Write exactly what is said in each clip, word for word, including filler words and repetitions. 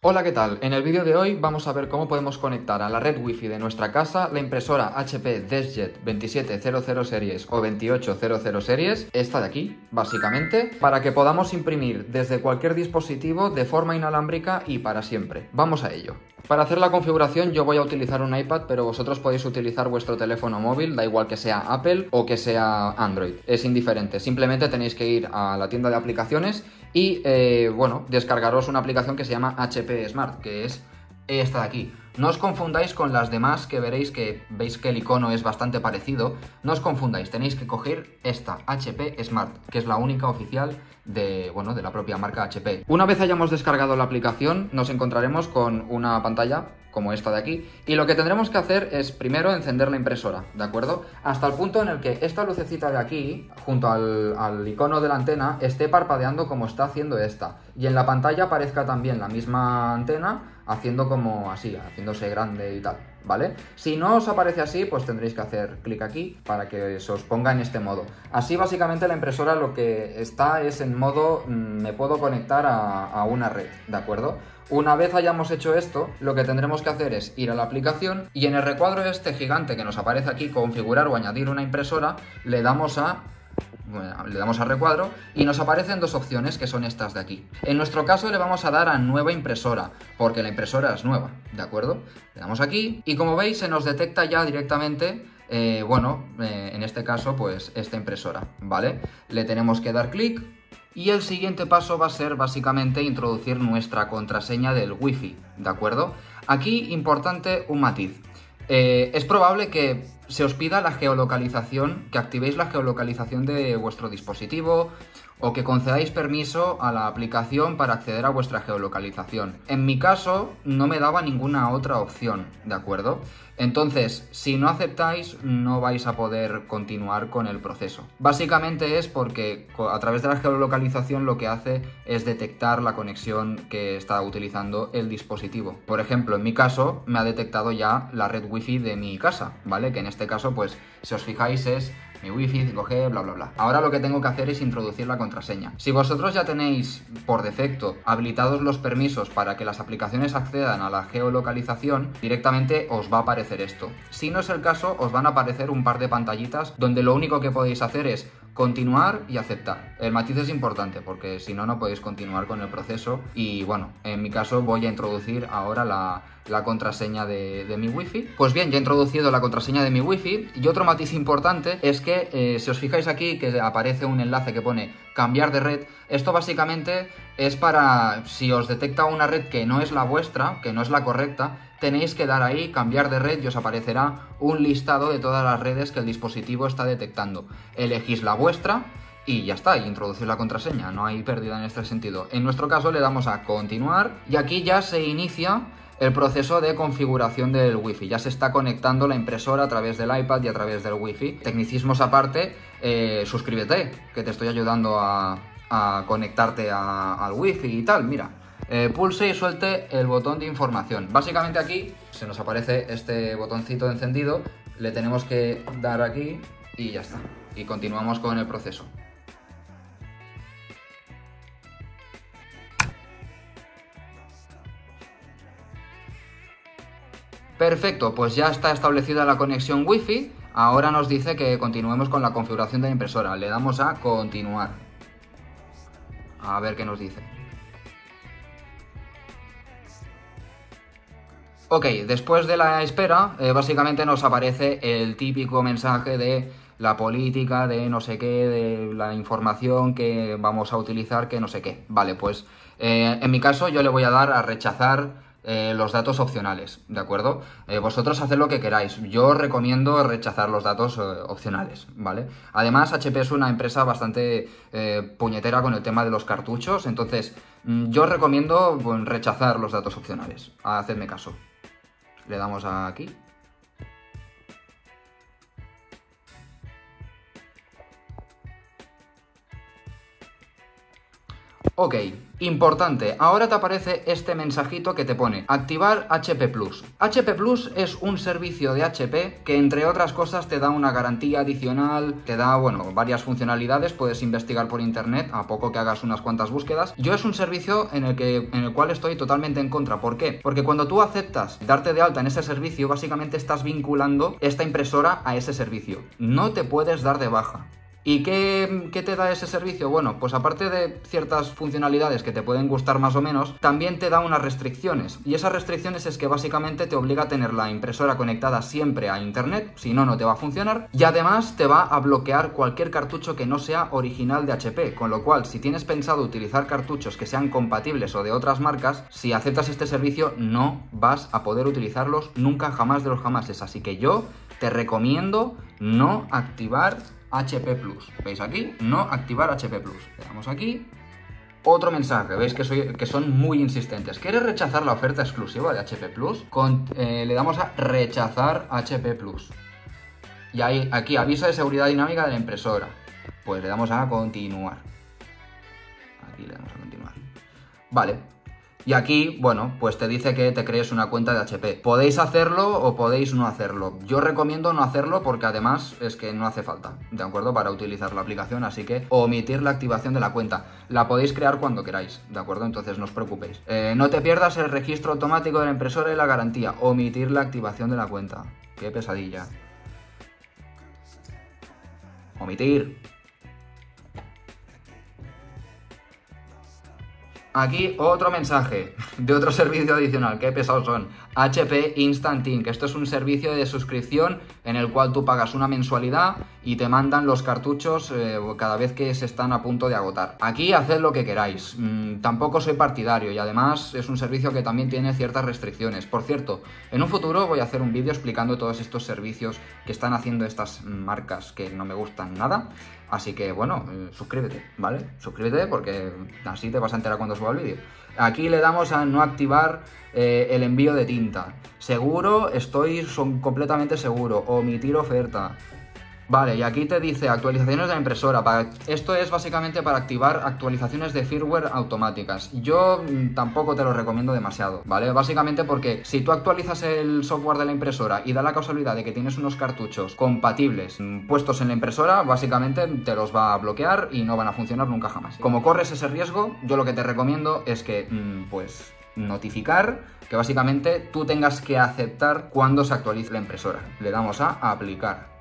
Hola, ¿qué tal? En el vídeo de hoy vamos a ver cómo podemos conectar a la red Wi-Fi de nuestra casa la impresora H P DeskJet veintisiete cero cero series o veintiocho cero cero series, esta de aquí, básicamente, para que podamos imprimir desde cualquier dispositivo de forma inalámbrica y para siempre. Vamos a ello. Para hacer la configuración yo voy a utilizar un iPad, pero vosotros podéis utilizar vuestro teléfono móvil, da igual que sea Apple o que sea Android, es indiferente. Simplemente tenéis que ir a la tienda de aplicaciones y, eh, bueno, descargaros una aplicación que se llama H P Smart, que es esta de aquí. No os confundáis con las demás, que veréis que veis que el icono es bastante parecido. No os confundáis, tenéis que coger esta, H P Smart, que es la única oficial de, bueno, de la propia marca H P. Una vez hayamos descargado la aplicación, nos encontraremos con una pantalla como esta de aquí, y lo que tendremos que hacer es primero encender la impresora, ¿de acuerdo? Hasta el punto en el que esta lucecita de aquí, junto al, al icono de la antena, esté parpadeando como está haciendo esta, y en la pantalla aparezca también la misma antena haciendo como así, haciéndose grande y tal, ¿vale? Si no os aparece así, pues tendréis que hacer clic aquí para que se os ponga en este modo. Así básicamente la impresora lo que está es en modo mmm, me puedo conectar a, a una red, ¿de acuerdo? Una vez hayamos hecho esto, lo que tendremos que hacer es ir a la aplicación y en el recuadro este gigante que nos aparece aquí, configurar o añadir una impresora, le damos a... Bueno, le damos a recuadro y nos aparecen dos opciones que son estas de aquí. En nuestro caso le vamos a dar a nueva impresora porque la impresora es nueva, ¿de acuerdo? Le damos aquí y como veis se nos detecta ya directamente, eh, bueno, eh, en este caso pues esta impresora, ¿vale? Le tenemos que dar clic y el siguiente paso va a ser básicamente introducir nuestra contraseña del Wi-Fi, ¿de acuerdo? Aquí importante un matiz. Eh, es probable que se os pida la geolocalización, que activéis la geolocalización de vuestro dispositivo o que concedáis permiso a la aplicación para acceder a vuestra geolocalización. En mi caso no me daba ninguna otra opción, ¿de acuerdo? Entonces, si no aceptáis, no vais a poder continuar con el proceso. Básicamente es porque a través de la geolocalización lo que hace es detectar la conexión que está utilizando el dispositivo. Por ejemplo, en mi caso, me ha detectado ya la red Wi-Fi de mi casa, ¿vale? Que en este caso, pues, si os fijáis, es mi Wi-Fi, cinco G, bla bla bla. Ahora lo que tengo que hacer es introducir la contraseña. Si vosotros ya tenéis por defecto habilitados los permisos para que las aplicaciones accedan a la geolocalización, directamente os va a aparecer esto. Si no es el caso, os van a aparecer un par de pantallitas donde lo único que podéis hacer es continuar y aceptar. El matiz es importante porque si no, no podéis continuar con el proceso y bueno, en mi caso voy a introducir ahora la, la contraseña de, de mi Wi-Fi. Pues bien, ya he introducido la contraseña de mi Wi-Fi y otro matiz importante es que eh, si os fijáis aquí que aparece un enlace que pone cambiar de red, esto básicamente es para si os detecta una red que no es la vuestra, que no es la correcta, tenéis que dar ahí, cambiar de red y os aparecerá un listado de todas las redes que el dispositivo está detectando. Elegís la vuestra y ya está, y introducir la contraseña, no hay pérdida en este sentido. En nuestro caso le damos a continuar y aquí ya se inicia el proceso de configuración del Wi-Fi. Ya se está conectando la impresora a través del iPad y a través del Wi-Fi. Tecnicismos aparte, eh, suscríbete, que te estoy ayudando a, a conectarte a, al Wi-Fi y tal, mira. Eh, pulse y suelte el botón de información. Básicamente aquí se nos aparece este botoncito encendido, le tenemos que dar aquí y ya está. Y continuamos con el proceso. Perfecto, pues ya está establecida la conexión Wi-Fi. Ahora nos dice que continuemos con la configuración de la impresora. Le damos a continuar. A ver qué nos dice. Ok, después de la espera, eh, básicamente nos aparece el típico mensaje de la política, de no sé qué, de la información que vamos a utilizar, que no sé qué. Vale, pues eh, en mi caso yo le voy a dar a rechazar eh, los datos opcionales, ¿de acuerdo? Eh, vosotros haced lo que queráis. Yo os recomiendo rechazar los datos eh, opcionales, ¿vale? Además, H P es una empresa bastante eh, puñetera con el tema de los cartuchos, entonces mm, yo os recomiendo bueno, rechazar los datos opcionales. Hacedme caso. Le damos aquí. Ok, importante, ahora te aparece este mensajito que te pone activar H P Plus. H P Plus es un servicio de H P que, entre otras cosas, te da una garantía adicional, te da, bueno, varias funcionalidades, puedes investigar por internet a poco que hagas unas cuantas búsquedas. Yo es un servicio en el, que, en el cual estoy totalmente en contra. ¿Por qué? Porque cuando tú aceptas darte de alta en ese servicio, básicamente estás vinculando esta impresora a ese servicio. No te puedes dar de baja. ¿Y qué, qué te da ese servicio? Bueno, pues aparte de ciertas funcionalidades que te pueden gustar más o menos, también te da unas restricciones. Y esas restricciones es que básicamente te obliga a tener la impresora conectada siempre a internet, si no, no te va a funcionar. Y además te va a bloquear cualquier cartucho que no sea original de H P, con lo cual, si tienes pensado utilizar cartuchos que sean compatibles o de otras marcas, si aceptas este servicio no vas a poder utilizarlos nunca jamás de los jamases. Así que yo te recomiendo no activar H P Plus. ¿Veis aquí? No activar H P Plus. Le damos aquí. Otro mensaje. ¿Veis que, soy, que son muy insistentes? ¿Quieres rechazar la oferta exclusiva de H P Plus? Con, eh, le damos a rechazar H P Plus. Y ahí, aquí, aviso de seguridad dinámica de la impresora. Pues le damos a continuar. Aquí le damos a continuar. Vale. Y aquí, bueno, pues te dice que te crees una cuenta de H P. Podéis hacerlo o podéis no hacerlo. Yo recomiendo no hacerlo porque además es que no hace falta, ¿de acuerdo? Para utilizar la aplicación, así que omitir la activación de la cuenta. La podéis crear cuando queráis, ¿de acuerdo? Entonces no os preocupéis. Eh, no te pierdas el registro automático de la impresora y la garantía. Omitir la activación de la cuenta. Qué pesadilla. Omitir. Aquí otro mensaje de otro servicio adicional, qué pesados son. H P Instant Ink, esto es un servicio de suscripción en el cual tú pagas una mensualidad y te mandan los cartuchos eh, cada vez que se están a punto de agotar. Aquí haced lo que queráis, mm, tampoco soy partidario y además es un servicio que también tiene ciertas restricciones. Por cierto, en un futuro voy a hacer un vídeo explicando todos estos servicios que están haciendo estas marcas que no me gustan nada. Así que, bueno, eh, suscríbete, ¿vale? Suscríbete porque así te vas a enterar cuando suba el vídeo. Aquí le damos a no activar eh, el envío de tinta. Seguro, estoy son completamente seguro. Omitir oferta. Vale, y aquí te dice actualizaciones de la impresora. Para, esto es básicamente para activar actualizaciones de firmware automáticas. Yo mmm, tampoco te lo recomiendo demasiado, ¿vale? Básicamente porque si tú actualizas el software de la impresora y da la casualidad de que tienes unos cartuchos compatibles mmm, puestos en la impresora, básicamente te los va a bloquear y no van a funcionar nunca jamás. Como corres ese riesgo, yo lo que te recomiendo es que, mmm, pues... notificar, que básicamente tú tengas que aceptar cuando se actualice la impresora. Le damos a aplicar.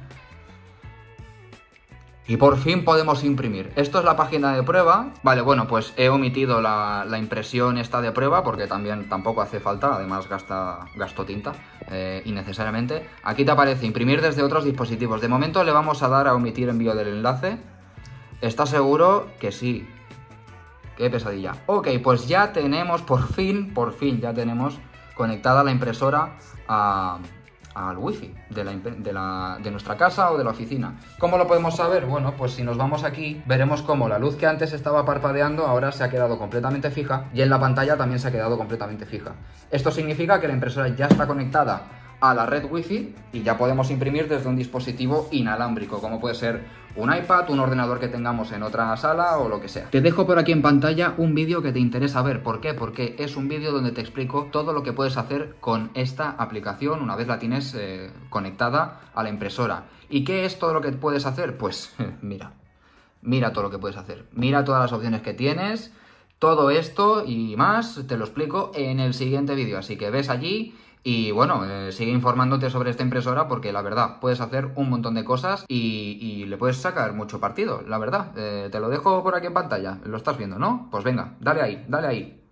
Y por fin podemos imprimir. Esto es la página de prueba. Vale, bueno, pues he omitido la, la impresión esta de prueba porque también tampoco hace falta, además gasta, gasto tinta eh, innecesariamente. Aquí te aparece imprimir desde otros dispositivos. De momento le vamos a dar a omitir envío del enlace. ¿Estás seguro? Que sí. Qué pesadilla. Ok, pues ya tenemos, por fin, por fin ya tenemos conectada la impresora a... al wifi de, la, de, la, de nuestra casa o de la oficina. ¿Cómo lo podemos saber? Bueno, pues si nos vamos aquí, veremos cómo la luz que antes estaba parpadeando ahora se ha quedado completamente fija y en la pantalla también se ha quedado completamente fija. Esto significa que la impresora ya está conectada a la red wifi y ya podemos imprimir desde un dispositivo inalámbrico, como puede ser un iPad, un ordenador que tengamos en otra sala o lo que sea. Te dejo por aquí en pantalla un vídeo que te interesa ver. ¿Por qué? Porque es un vídeo donde te explico todo lo que puedes hacer con esta aplicación una vez la tienes eh, conectada a la impresora. ¿Y qué es todo lo que puedes hacer? Pues mira, mira todo lo que puedes hacer. Mira todas las opciones que tienes. Todo esto y más te lo explico en el siguiente vídeo. Así que ves allí. Y bueno, eh, sigue informándote sobre esta impresora porque la verdad puedes hacer un montón de cosas y, y le puedes sacar mucho partido, la verdad. Eh, te lo dejo por aquí en pantalla, lo estás viendo, ¿no? Pues venga, dale ahí, dale ahí.